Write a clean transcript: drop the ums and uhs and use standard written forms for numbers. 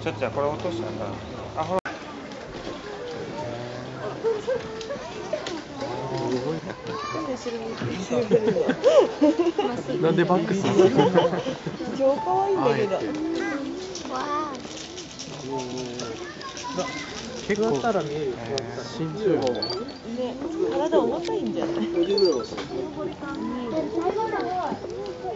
ちょっとじゃあこれ落としたらあほらなんでバックするの？ 超可愛いんだけど。わ結構座ったら見えるよ。 身長よね。 ね、体重たいんじゃない？